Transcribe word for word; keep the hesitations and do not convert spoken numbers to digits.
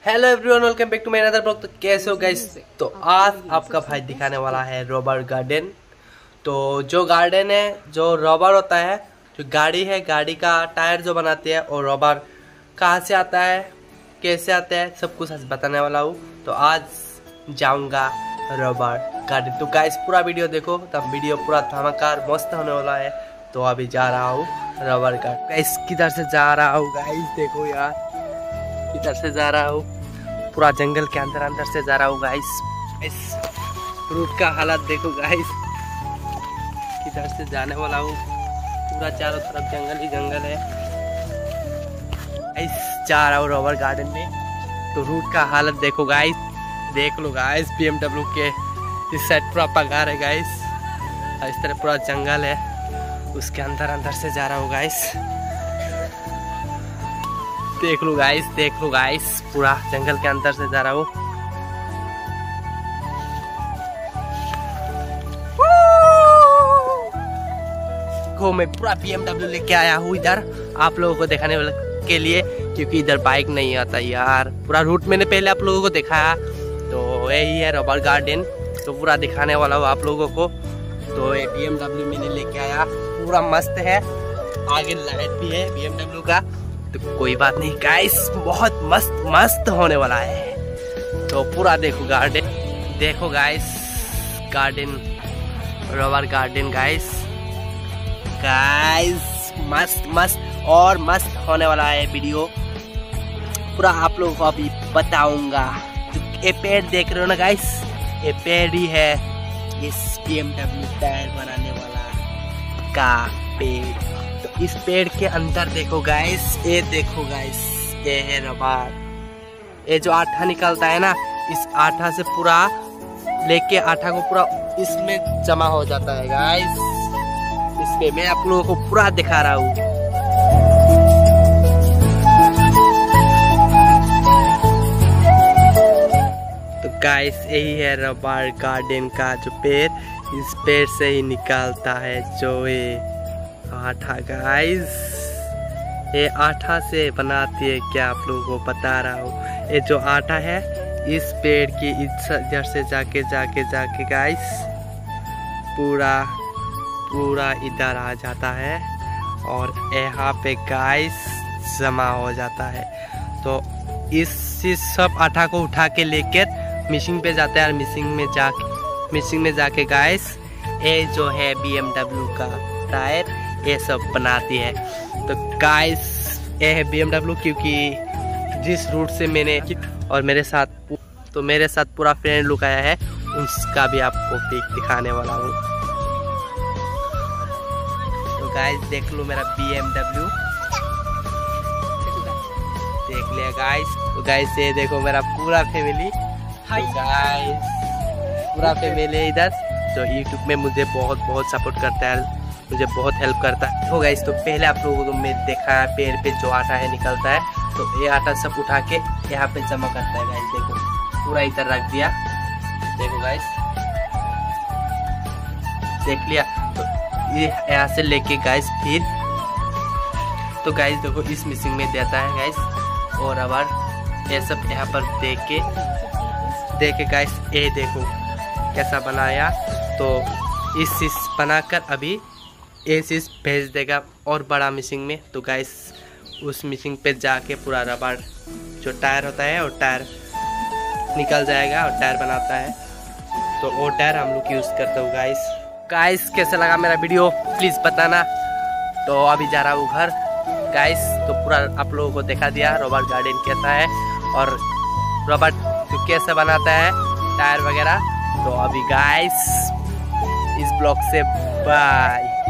Hello everyone, welcome back to my another blog. तो कैसे हो गाइस? तो आज आपका भाई दिखाने वाला है रबर गार्डन। तो जो गार्डन है, जो रबर होता है, जो गाड़ी है, गाड़ी का टायर जो बनाते हैं, और रबर कहाँ से आता है, कैसे आता है, सब कुछ आज बताने वाला हूँ। तो आज जाऊँगा रबर गार्डन। तो गाइस पूरा वीडियो देखो, तब वीडियो पूरा धमाकेदार मस्त होने वाला है। तो अभी जा रहा हूँ रबर गार्डन। गाइस किधर से जा रहा हूँ गाइस, देखो यार इधर से जा रहा हूँ, पूरा जंगल के अंदर अंदर से जा रहा हूँ गाइस। इस रूट का हालत देखो गाइस, किधर से जाने वाला हूँ, पूरा चारों तरफ जंगल ही जंगल है। इस जा रहा हूँ रबर गार्डन में। तो रूट का हालत देखो गाइस, देख लो गाइस, बी एम डब्ल्यू के इस साइड पूरा पगार है गाइस, और इस तरह पूरा जंगल है, उसके अंदर अंदर से जा रहा हूँ गाइस। देख लो गाइस, देख लो गाइस, पूरा जंगल के अंदर से जा रहा हूँ। को मैं पूरा बी एम डब्ल्यू लेके आया हूँ इधर आप लोगों को दिखाने के लिए, क्योंकि इधर बाइक नहीं आता यार। पूरा रूट मैंने पहले आप लोगों को दिखाया, तो यही है रबर गार्डन। तो पूरा दिखाने वाला हूँ आप लोगों को। तो ये बी एम डब्ल्यू मैंने लेके आया, पूरा मस्त है, आगे लाइट भी है बी एम डब्ल्यू का। तो कोई बात नहीं गाइस, बहुत मस्त मस्त होने वाला है। तो पूरा देखो गार्डन, देखो guys garden, rubber garden guys. Guys मस्त मस्त और मस्त होने वाला है वीडियो, पूरा आप लोगों को अभी बताऊंगा। तो ये पेड़ देख रहे हो ना गाइस, ये पेड़ ही है इस बी एम डब्ल्यू टायर बनाने वाला का पेड़। तो इस पेड़ के अंदर देखो गाइस, ये देखो गाइस, ये है रबर। ये जो आटा निकलता है ना, इस आटा से पूरा लेके आटा को पूरा इसमें जमा हो जाता है गाइस। इसमें मैं आप लोगों को पूरा दिखा रहा हूँ। तो गाइस यही है रबर गार्डन का जो पेड़, इस पेड़ से ही निकलता है जो ये आटा गाइस। ये आटा से बनाती है क्या, आप लोगों को बता रहा हूँ। ये जो आटा है इस पेड़ की इधर से जाके जाके जाके गाइस पूरा पूरा इधर आ जाता है, और यहाँ पे गाइस जमा हो जाता है। तो इस सब आटा को उठा के लेकर मशीन पे जाता है, और मशीन में जाके मशीन में जाके गाइस ये जो है बी एम डब्ल्यू का टायर ये सब बनाती है। तो गाइस ये है बी एम डब्ल्यू, क्योंकि जिस रूट से मैंने और मेरे साथ तो मेरे साथ पूरा फ्रेंड लोग आया है, उसका भी आपको पिक दिखाने वाला हूँ। तो गाइस देख लो मेरा बी एम डब्ल्यू, देख लिया गाइस। तो गाइस ये देखो मेरा पूरा फैमिली, तो गाइस पूरा फैमिली इधर, जो यूट्यूब में मुझे बहुत बहुत सपोर्ट करता है, मुझे बहुत हेल्प करता है। हो गाइस, तो पहले आप लोगों को मैं देखा है पेड़ पे जो आटा है निकलता है, तो ये आटा सब उठा के यहाँ पे जमा करता है गाइस। देखो पूरा इधर रख दिया, देखो गाइस, देख लिया। तो ये यहाँ से लेके गाइस फिर तो गाइस देखो इस मिसिंग में देता है गाइस, और रबर ये सब यहाँ पर देख के देखे गाइस, ये देखो कैसा बनाया। तो इस चीज बनाकर अभी ये चीज भेज देगा और बड़ा मिसिंग में। तो गाइस उस मिसिंग पे जाके पूरा रबर जो टायर होता है, और टायर निकल जाएगा और टायर बनाता है। तो वो टायर हम लोग यूज करते हो गाइस। गाइस कैसा लगा मेरा वीडियो प्लीज बताना। तो अभी जा रहा हूँ घर गाइस। तो पूरा आप लोगों को दिखा दिया रबर गार्डन कैसा है, और रबर तो कैसे बनाता है टायर वगैरह। तो अभी गाइस इस ब्लॉग से बाय।